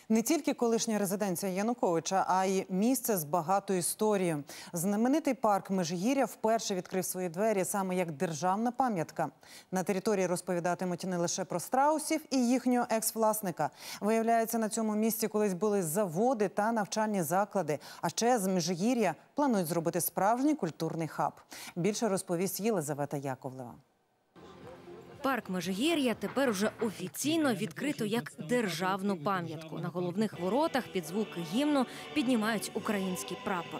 Не тільки колишня резиденція Януковича, а й місце з багатою історією. Знаменитий парк Межигір'я вперше відкрив свої двері саме як державна пам'ятка. На території розповідатимуть не лише про страусів і їхнього екс-власника. Виявляється, на цьому місці колись були заводи та навчальні заклади. А ще з Межигір'я планують зробити справжній культурний хаб. Більше розповість Єлизавета Яковлева. Парк Межигір'я тепер уже офіційно відкрито як державну пам'ятку. На головних воротах під звуки гімну піднімають український прапор.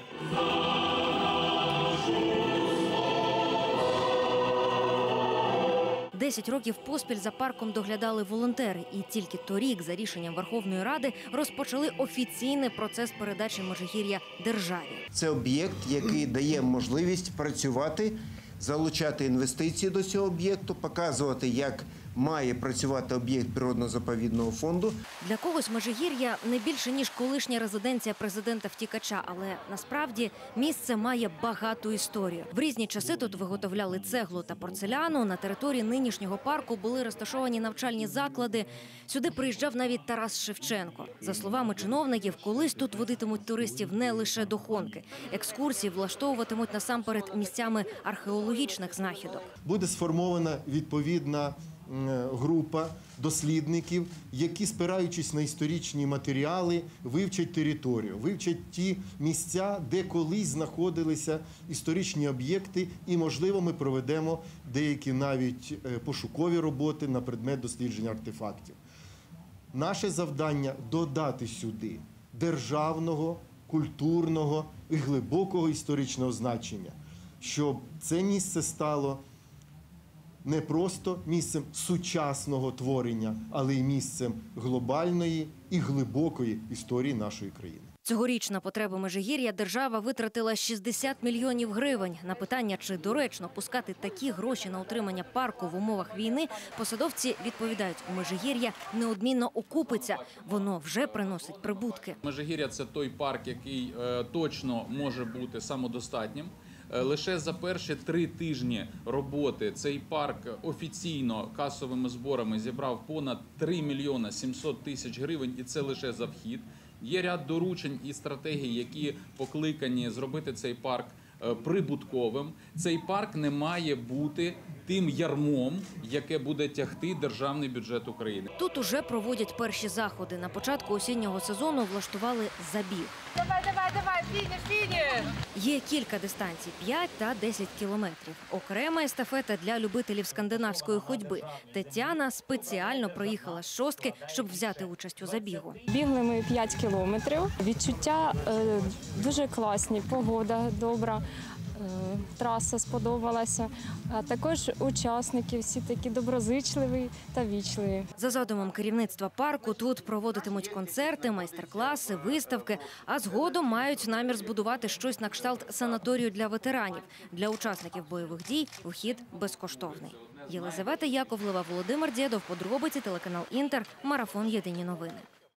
Десять років поспіль за парком доглядали волонтери. І тільки торік, за рішенням Верховної Ради, розпочали офіційний процес передачі Межигір'я державі. Це об'єкт, який дає можливість працювати, залучати інвестиції до цього об'єкту, показувати, як має працювати об'єкт природно-заповідного фонду. Для когось Межигір'я не більше, ніж колишня резиденція президента-втікача, але насправді місце має багату історію. В різні часи тут виготовляли цеглу та порцеляну, на території нинішнього парку були розташовані навчальні заклади. Сюди приїжджав навіть Тарас Шевченко. За словами чиновників, колись тут водитимуть туристів не лише до Хонки. Екскурсії влаштовуватимуть насамперед місцями археологічних знахідок. Буде сформована відповідна група дослідників, які, спираючись на історичні матеріали, вивчать територію, вивчать ті місця, де колись знаходилися історичні об'єкти, і, можливо, ми проведемо деякі навіть пошукові роботи на предмет дослідження артефактів. Наше завдання – додати сюди державного, культурного і глибокого історичного значення, щоб це місце стало не просто місцем сучасного творення, але й місцем глобальної і глибокої історії нашої країни. Цьогоріч на потреби Межигір'я держава витратила 60 мільйонів гривень. На питання, чи доречно пускати такі гроші на утримання парку в умовах війни, посадовці відповідають, Межигір'я неодмінно окупиться. Воно вже приносить прибутки. Межигір'я – це той парк, який точно може бути самодостатнім. Лише за перші 3 тижні роботи цей парк офіційно касовими зборами зібрав понад 3 мільйони 700 тисяч гривень, і це лише за вхід. Є ряд доручень і стратегій, які покликані зробити цей парк прибутковим. Цей парк не має бути тим ярмом, яке буде тягти державний бюджет України. Тут уже проводять перші заходи. На початку осіннього сезону влаштували забіг. Давай, фініш! Є кілька дистанцій – 5 та 10 кілометрів. Окрема естафета для любителів скандинавської ходьби. Тетяна спеціально приїхала з Шостки, щоб взяти участь у забігу. Бігли ми 5 кілометрів. Відчуття дуже класні, погода добра. Траса сподобалася, а також учасники всі такі доброзичливі та вічливі. За задумом керівництва парку тут проводитимуть концерти, майстер-класи, виставки, а згодом мають намір збудувати щось на кшталт санаторію для ветеранів. Для учасників бойових дій вхід безкоштовний. Єлизавета Яковлева, Володимир Дєдов, подробиці, телеканал Інтер, марафон «Єдині новини».